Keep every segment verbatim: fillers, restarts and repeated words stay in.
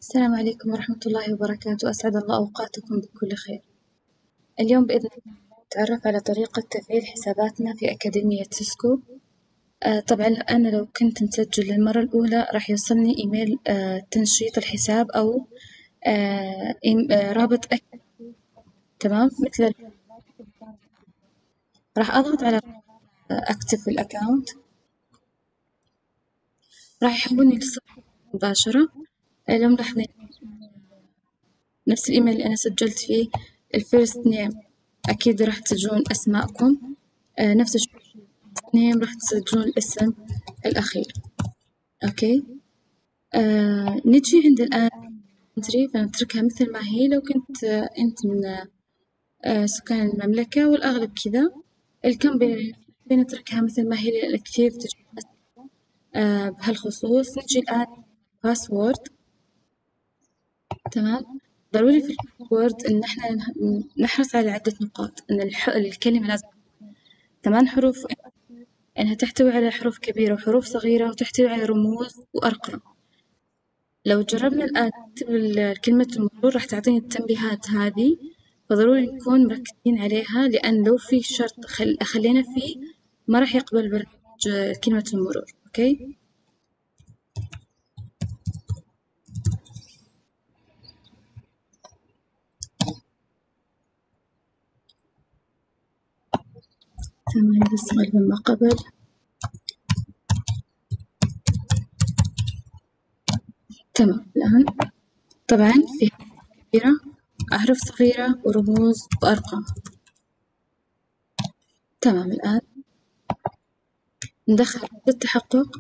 السلام عليكم ورحمة الله وبركاته، أسعد الله أوقاتكم بكل خير. اليوم بإذن الله نتعرف على طريقة تفعيل حساباتنا في أكاديمية سيسكو. آه طبعا أنا لو كنت مسجل للمرة الأولى راح يوصلني إيميل آه تنشيط الحساب أو آه إيم- آه رابط أك... تمام مثل ال- راح أضغط على أكتف الأكاونت، راح يحولني للصفحة مباشرة. آه لو ملاحظين نفس الإيميل اللي أنا سجلت فيه الفيرست نيم، أكيد راح تسجلون أسماءكم. آه نفس الشيء نيم راح تسجلون الاسم الأخير. أوكي. آه نجي عند الآن entry فنتركها مثل ما هي. لو كنت آه أنت من آه سكان المملكة والأغلب كذا، الكم بنتركها مثل ما هي لأن كثير تجي آه بهالخصوص. نجي الآن باسورد. تمام. ضروري في الباسورد إن إحنا نه- نحرص على عدة نقاط، إن الح... الكلمة لازم ثمان حروف، إنها تحتوي على حروف كبيرة وحروف صغيرة وتحتوي على رموز وأرقام. لو جربنا الآن نكتب ال- كلمة المرور راح تعطيني التنبيهات هذه، فضروري نكون مركزين عليها، لأن لو في شرط خل... خلينا فيه ما راح يقبل البرنامج آه، كلمة المرور. أوكي. ثمانية بس غالبا ما قبل. تمام. الآن طبعا في حروف كبيرة، أحرف صغيرة ورموز وأرقام. تمام. الآن ندخل رمز التحقق.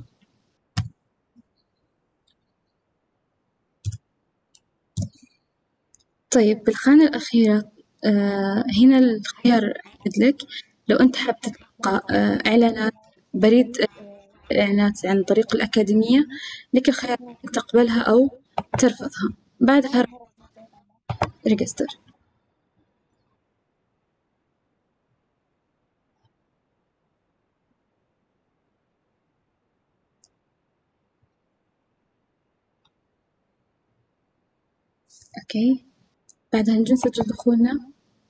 طيب بالخانة الأخيرة آه هنا الخيار يحدد لك لو أنت حاب تتلقى آه إعلانات بريد، آه إعلانات عن طريق الأكاديمية، لك الخيار إنك تقبلها أو ترفضها. بعدها ريجستر. أوكي. بعدها نجي نسجل دخولنا.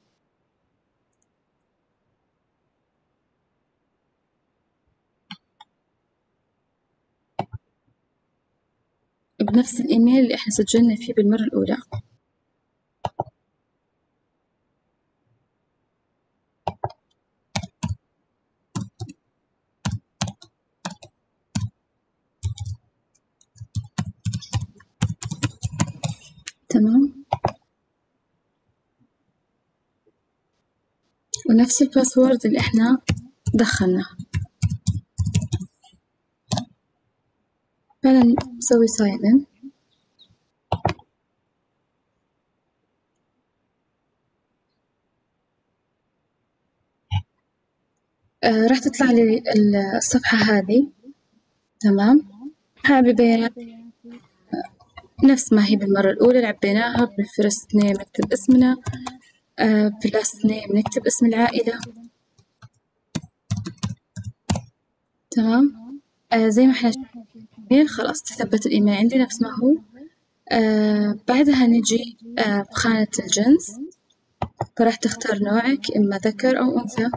بنفس الإيميل اللي إحنا سجلنا فيه بالمرة الأولى. تمام. ونفس الباسورد اللي إحنا دخلناه. بعدين نسوي ساين إن. آه راح تطلع لي الصفحة هذه. تمام. حابة بيانات نفس ما هي بالمرة الأولى اللي عبيناها. بالفيرست نيم نكتب اسمنا، آه باللاست نيم نكتب اسم العائلة. تمام. آه زي ما احنا شايفين خلاص تثبت الإيميل عندي نفس ما هو. آه بعدها نجي آه بخانة الجنس، فراح تختار نوعك إما ذكر أو أنثى،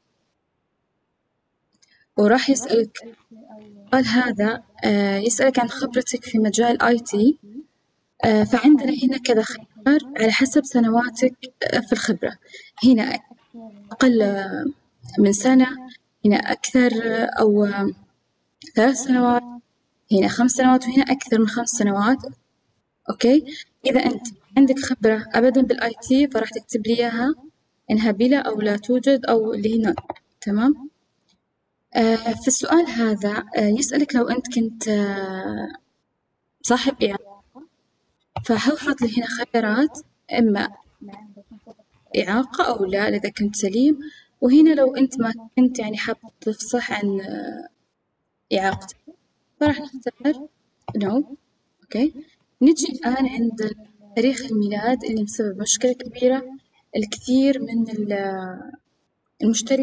وراح يسألك السؤال هذا آه يسألك عن خبرتك في مجال آي تي. آه فعندنا هنا كذا خيار على حسب سنواتك آه في الخبرة. هنا أقل آه من سنة، هنا أكثر آه أو آه ثلاث سنوات، هنا خمس سنوات، وهنا أكثر من خمس سنوات. أوكي. إذا أنت عندك خبرة أبدا بالآي تي فراح تكتب لي إياها إنها بلا أو لا توجد أو اللي هنا. تمام. آه في السؤال هذا آه يسألك لو أنت كنت آه صاحب إعاقة، فهو حاط لي هنا خيارات إما إعاقة أو لا إذا كنت سليم. وهنا لو أنت ما كنت يعني حاب تفصح عن آه، إعاقتك فراح نختار نو. أوكي. نجي الآن عند تاريخ الميلاد اللي مسبب مشكلة كبيرة. الكثير من ال-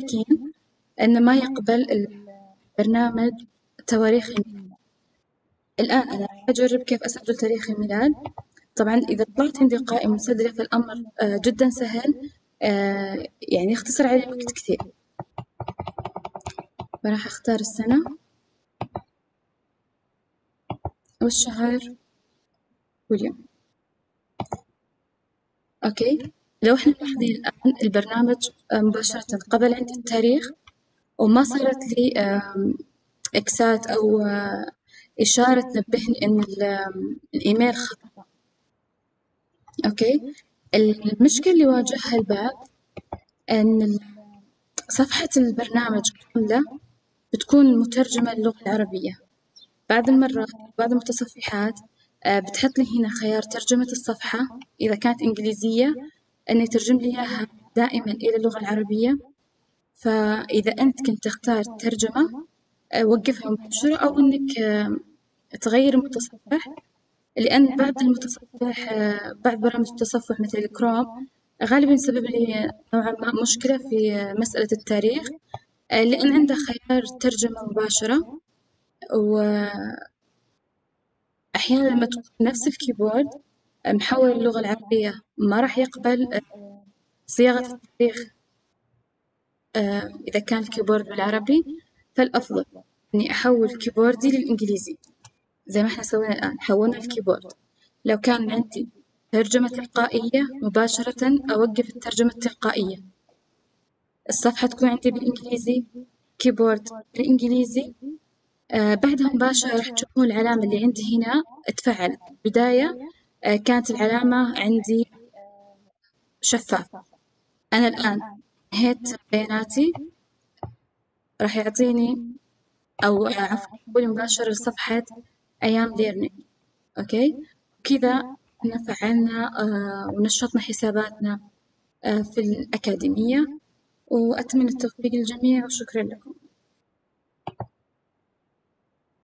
المشتركين إنه ما يقبل البرنامج تواريخ الميلاد. الآن أنا راح أجرب كيف أسجل تاريخ الميلاد. طبعا إذا طلعت عندي قائمة مسجلة فالأمر آه، جدا سهل، آه، يعني يختصر علي وقت كثير. فراح أختار السنة والشهر واليوم. أوكي، لو إحنا ملاحظين الآن البرنامج آه، مباشرة قبل عندي التاريخ، وما صارت لي آم، إكسات أو آه، إشارة تنبهني إن ال- آم، الإيميل خطأ. أوكي، المشكلة اللي واجهها البعض إن ال- صفحة البرنامج كاملة بتكون مترجمة للغة العربية. بعض المرات بعض المتصفحات آه، بتحط لي هنا خيار ترجمة الصفحة إذا كانت إنجليزية، إنه يترجم لي إياها دائما إلى اللغة العربية. فإذا أنت كنت تختار ترجمة، آه، وقفها مباشرة، أو إنك آه، تغير المتصفح. لأن بعض المتصفح آه، بعض برامج التصفح مثل الكروم غالبا يسبب لي نوعا ما مشكلة في آه، مسألة التاريخ، آه، لأن عنده خيار ترجمة مباشرة. وأحيانا لما تكون نفس الكيبورد محول اللغة العربية ما راح يقبل آه، صياغة التاريخ. آه، إذا كان الكيبورد بالعربي فالأفضل إني أحول كيبوردي للإنجليزي زي ما إحنا سوينا الآن، حولنا الكيبورد. لو كان عندي ترجمة تلقائية مباشرة أوقف الترجمة التلقائية، الصفحة تكون عندي بالإنجليزي، كيبورد بالإنجليزي. آه بعدها مباشرة راح تشوفون العلامة اللي عندي هنا تفعلت. بداية آه كانت العلامة عندي شفافة. أنا الآن نهيت بياناتي، راح يعطيني أو آه، عفوا يحولي مباشرة لصفحة أيام ليرنينج. أوكي، كذا إحنا فعلنا آه ونشطنا حساباتنا آه في الأكاديمية، وأتمنى التوفيق للجميع وشكرا لكم.